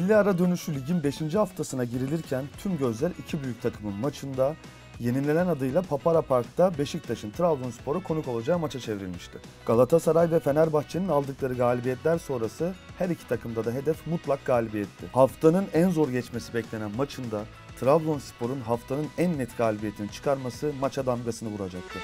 Milli ara dönüşü ligin 5. haftasına girilirken tüm gözler iki büyük takımın maçında, yenilen adıyla Papara Park'ta Beşiktaş'ın Trabzonspor'a konuk olacağı maça çevrilmişti. Galatasaray ve Fenerbahçe'nin aldıkları galibiyetler sonrası her iki takımda da hedef mutlak galibiyetti. Haftanın en zor geçmesi beklenen maçında Trabzonspor'un haftanın en net galibiyetini çıkarması maça damgasını vuracaktı.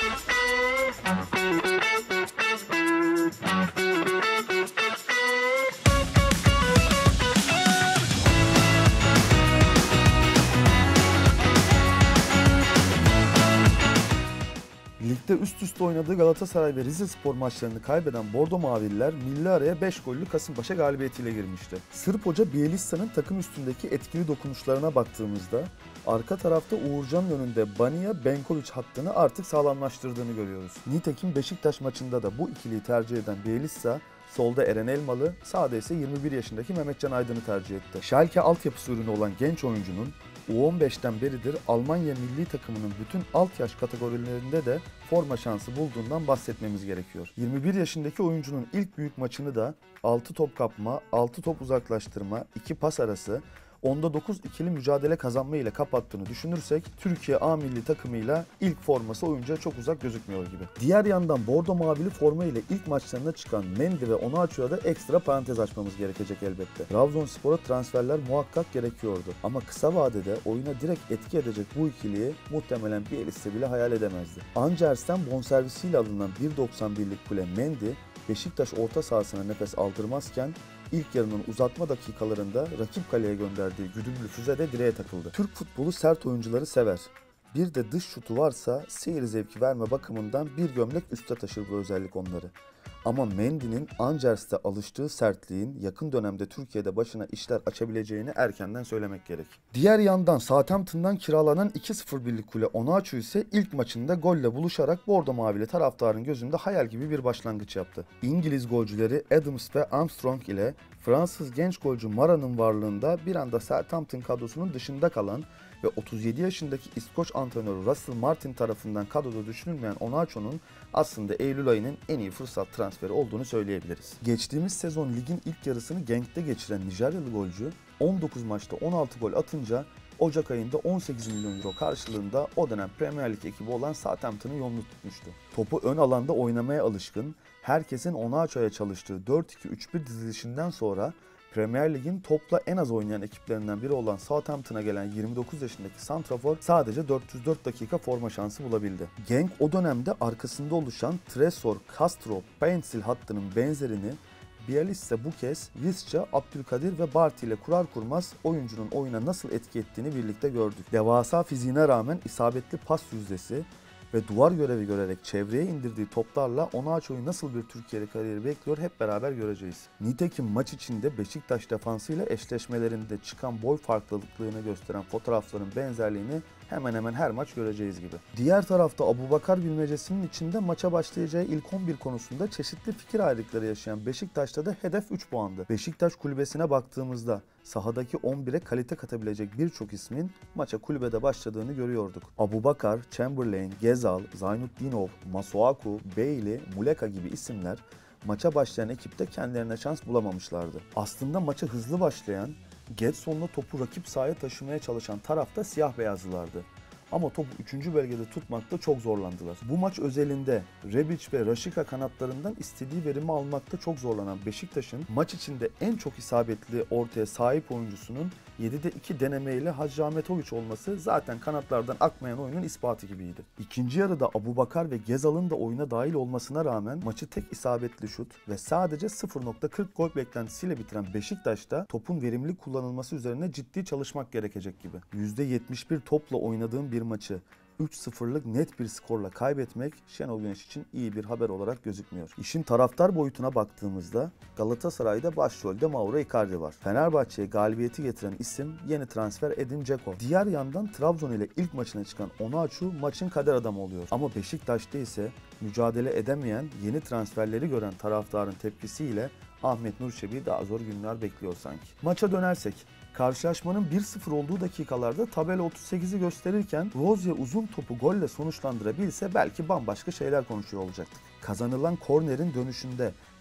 Ligde üst üste oynadığı Galatasaray ve Rizespor maçlarını kaybeden Bordo Mavililer milli araya 5 gollü Kasımpaşa galibiyetiyle girmişti. Sırp hoca Bielitsa'nın takım üstündeki etkili dokunuşlarına baktığımızda arka tarafta Uğurcan'ın önünde Bania-Benkovic hattını artık sağlamlaştırdığını görüyoruz. Nitekim Beşiktaş maçında da bu ikiliyi tercih eden Bielitsa solda Eren Elmalı, sağda ise 21 yaşındaki Mehmetcan Aydın'ı tercih etti. Schalke altyapısı ürünü olan genç oyuncunun U15'ten beridir Almanya milli takımının bütün alt yaş kategorilerinde de forma şansı bulduğundan bahsetmemiz gerekiyor. 21 yaşındaki oyuncunun ilk büyük maçını da 6 top kapma, 6 top uzaklaştırma, 2 pas arası, onda 9 ikili mücadele kazanma ile kapattığını düşünürsek Türkiye A milli takımıyla ilk forması oyuncuya çok uzak gözükmüyor gibi. Diğer yandan Bordo Mavili forma ile ilk maçlarına çıkan Mendy ve Onuachu'ya da ekstra parantez açmamız gerekecek elbette. Trabzonspor'a transferler muhakkak gerekiyordu ama kısa vadede oyuna direkt etki edecek bu ikiliyi muhtemelen Bielitsa bile hayal edemezdi. Angers'ten bonservisiyle alınan 1.91'lik kule Mendy, Beşiktaş orta sahasına nefes aldırmazken İlk yarının uzatma dakikalarında rakip kaleye gönderdiği güdümlü füze de direğe takıldı. Türk futbolu sert oyuncuları sever. Bir de dış şutu varsa seyir zevki verme bakımından bir gömlek üste taşır bu özellik onları. Ama Mendy'nin Angers'te alıştığı sertliğin yakın dönemde Türkiye'de başına işler açabileceğini erkenden söylemek gerek. Diğer yandan Southampton'dan kiralanan 2-0 birlik kule Onuachu ise ilk maçında golle buluşarak Bordo Mavili taraftarın gözünde hayal gibi bir başlangıç yaptı. İngiliz golcüleri Adams ve Armstrong ile Fransız genç golcü Mara'nın varlığında bir anda Southampton kadrosunun dışında kalan ve 37 yaşındaki İskoç antrenörü Russell Martin tarafından kadroda düşünülmeyen Onuachu'nun aslında Eylül ayının en iyi fırsat transferi olduğunu söyleyebiliriz. Geçtiğimiz sezon ligin ilk yarısını Genk'te geçiren Nijeryalı golcü 19 maçta 16 gol atınca Ocak ayında 18 milyon euro karşılığında o dönem Premier Lig ekibi olan Southampton'ın yolunu tutmuştu. Topu ön alanda oynamaya alışkın, herkesin Onuachu'ya çalıştığı 4-2-3-1 dizilişinden sonra Premier Lig'in topla en az oynayan ekiplerinden biri olan Southampton'a gelen 29 yaşındaki santrafor sadece 404 dakika forma şansı bulabildi. Genk o dönemde arkasında oluşan Tresor, Castro, Paintsil hattının benzerini Bielitsa bu kez Visca, Abdülkadir ve Barty ile kurar kurmaz oyuncunun oyuna nasıl etki ettiğini birlikte gördük. Devasa fiziğine rağmen isabetli pas yüzdesi ve duvar görevi görerek çevreye indirdiği toplarla Onuachu'yu nasıl bir Türkiye'li kariyeri bekliyor hep beraber göreceğiz. Nitekim maç içinde Beşiktaş defansıyla eşleşmelerinde çıkan boy farklılıklarını gösteren fotoğrafların benzerliğini hemen hemen her maç göreceğiz gibi. Diğer tarafta Abubakar bilmecesinin içinde maça başlayacağı ilk 11 konusunda çeşitli fikir ayrılıkları yaşayan Beşiktaş'ta da hedef 3 puandı. Beşiktaş kulübesine baktığımızda sahadaki 11'e kalite katabilecek birçok ismin maça kulübede başladığını görüyorduk. Abubakar, Chamberlain, Gezal, Zaynutdinov, Masuaku, Bailey, Muleka gibi isimler maça başlayan ekipte kendilerine şans bulamamışlardı. Aslında maça hızlı başlayan, Gedson'la topu rakip sahaya taşımaya çalışan tarafta siyah beyazlılardı. Ama topu 3. bölgede tutmakta çok zorlandılar. Bu maç özelinde Rebic ve Rashica kanatlarından istediği verimi almakta çok zorlanan Beşiktaş'ın maç içinde en çok isabetli ortaya sahip oyuncusunun 7'de 2 denemeyle Hacı Ahmetoviç olması zaten kanatlardan akmayan oyunun ispatı gibiydi. İkinci yarıda Abubakar ve Gezal'ın da oyuna dahil olmasına rağmen maçı tek isabetli şut ve sadece 0.40 gol beklentisiyle bitiren Beşiktaş'ta topun verimli kullanılması üzerine ciddi çalışmak gerekecek gibi. %71 topla oynadığım bir maçı 3-0'lık net bir skorla kaybetmek Şenol Güneş için iyi bir haber olarak gözükmüyor. İşin taraftar boyutuna baktığımızda Galatasaray'da başrolde Mauro Icardi var. Fenerbahçe'ye galibiyeti getiren isim yeni transfer Edin Dzeko. Diğer yandan Trabzon ile ilk maçına çıkan Onuachu maçın kader adamı oluyor. Ama Beşiktaş'ta ise mücadele edemeyen yeni transferleri gören taraftarın tepkisiyle Ahmet Nur Çebi'yi daha zor günler bekliyor sanki. Maça dönersek, karşılaşmanın 1-0 olduğu dakikalarda tabela 38'i gösterirken Rozier uzun topu golle sonuçlandırabilse belki bambaşka şeyler konuşuyor olacaktık. Kazanılan kornerin dönüşünde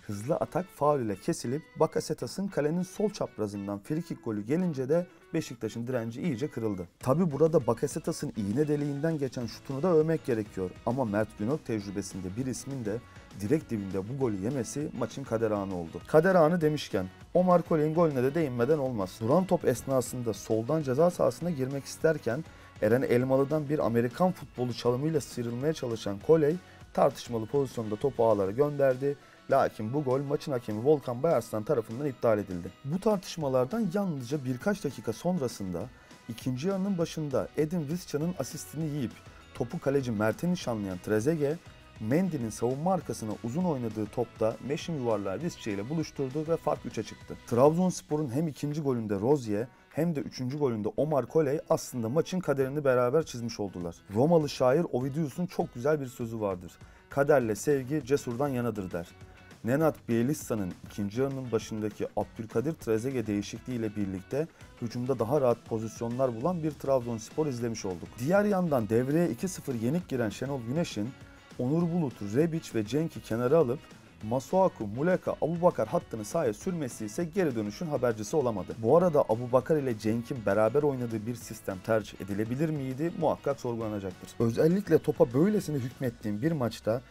hızlı atak faul ile kesilip Bakasetas'ın kalenin sol çaprazından frikik golü gelince de Beşiktaş'ın direnci iyice kırıldı. Tabi burada Bakasetas'ın iğne deliğinden geçen şutunu da övmek gerekiyor ama Mert Günok tecrübesinde bir ismin de direkt dibinde bu golü yemesi maçın kader anı oldu. Kader anı demişken Omar Colley'in golüne de değinmeden olmaz. Duran top esnasında soldan ceza sahasına girmek isterken Eren Elmalı'dan bir Amerikan futbolu çalımıyla sıyrılmaya çalışan Colley tartışmalı pozisyonda topu ağlara gönderdi. Lakin bu gol maçın hakemi Volkan Bayarslan tarafından iptal edildi. Bu tartışmalardan yalnızca birkaç dakika sonrasında ikinci yarının başında Edin Visca'nın asistini yiyip topu kaleci Mert'e nişanlayan Trezeguet, Mendy'nin savunma arkasına uzun oynadığı topta meşin yuvarlağı Visca ile buluşturdu ve fark 3'e çıktı. Trabzonspor'un hem ikinci golünde Rozier hem de üçüncü golünde Omar Colley aslında maçın kaderini beraber çizmiş oldular. Romalı şair Ovidius'un çok güzel bir sözü vardır. Kaderle sevgi cesurdan yanadır der. Nenad Bielitsa'nın ikinci yarının başındaki Abdülkadir Trezeguet değişikliğiyle birlikte hücumda daha rahat pozisyonlar bulan bir Trabzonspor izlemiş olduk. Diğer yandan devreye 2-0 yenik giren Şenol Güneş'in Onur Bulut, Rebic ve Cenk'i kenara alıp Masuaku, Muleka, Abubakar hattını sahaya sürmesi ise geri dönüşün habercisi olamadı. Bu arada Abubakar ile Cenk'in beraber oynadığı bir sistem tercih edilebilir miydi? Muhakkak sorgulanacaktır. Özellikle topa böylesine hükmettiğim bir maçta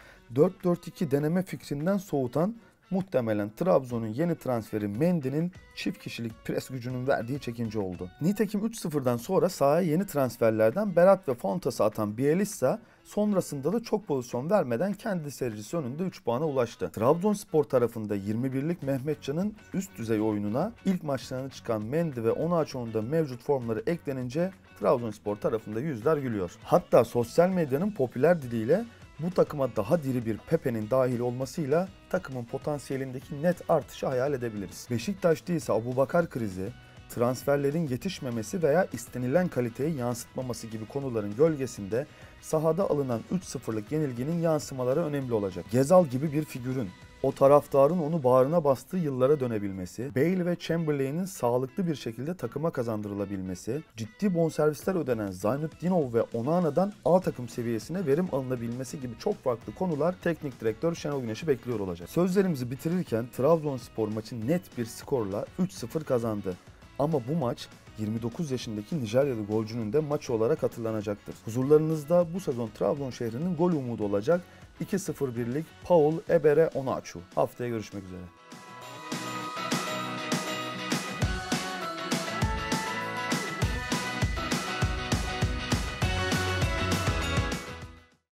4-4-2 deneme fikrinden soğutan muhtemelen Trabzon'un yeni transferi Mendy'nin çift kişilik pres gücünün verdiği çekince oldu. Nitekim 3-0'dan sonra sahaya yeni transferlerden Berat ve Fontas'ı atan Bielitsa sonrasında da çok pozisyon vermeden kendi seyircisi önünde 3 puana ulaştı. Trabzonspor tarafında 21'lik Mehmetcan'ın üst düzey oyununa ilk maçlarına çıkan Mendy ve Onaçu'nun da mevcut formları eklenince Trabzonspor tarafında yüzler gülüyor. Hatta sosyal medyanın popüler diliyle bu takıma daha diri bir Pepe'nin dahil olmasıyla takımın potansiyelindeki net artışı hayal edebiliriz. Beşiktaş'ta ise Abubakar krizi, transferlerin yetişmemesi veya istenilen kaliteyi yansıtmaması gibi konuların gölgesinde sahada alınan 3-0'lık yenilginin yansımaları önemli olacak. Gezal gibi bir figürün o taraftarın onu bağrına bastığı yıllara dönebilmesi, Bale ve Chamberlain'in sağlıklı bir şekilde takıma kazandırılabilmesi, ciddi bonservisler ödenen Zaynutdinov ve Onana'dan A takım seviyesine verim alınabilmesi gibi çok farklı konular teknik direktör Şenol Güneş'i bekliyor olacak. Sözlerimizi bitirirken Trabzonspor maçı net bir skorla 3-0 kazandı. Ama bu maç 29 yaşındaki Nijeryalı golcünün de maçı olarak hatırlanacaktır. Huzurlarınızda bu sezon Trabzon şehrinin gol umudu olacak 2-0 birlik Paul Ebere Onaçu. Haftaya görüşmek üzere.